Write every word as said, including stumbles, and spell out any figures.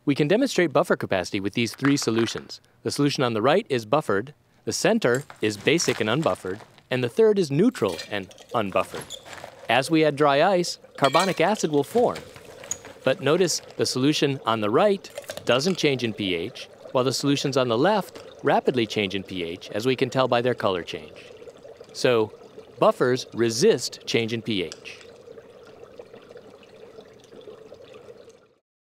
We can demonstrate buffer capacity with these three solutions. The solution on the right is buffered, the center is basic and unbuffered, and the third is neutral and unbuffered. As we add dry ice, carbonic acid will form. But notice the solution on the right doesn't change in pH, while the solutions on the left rapidly change in pH, as we can tell by their color change. So, buffers resist change in pH.